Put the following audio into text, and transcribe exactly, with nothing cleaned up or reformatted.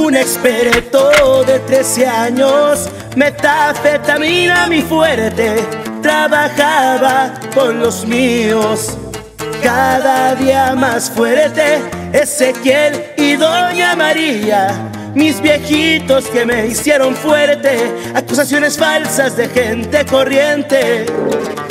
Un experto de trece años, metanfetamina mi fuerte, trabajaba con los míos. Cada día más fuerte, Ezequiel y Doña María, mis viejitos que me hicieron fuerte, acusaciones falsas de gente corriente.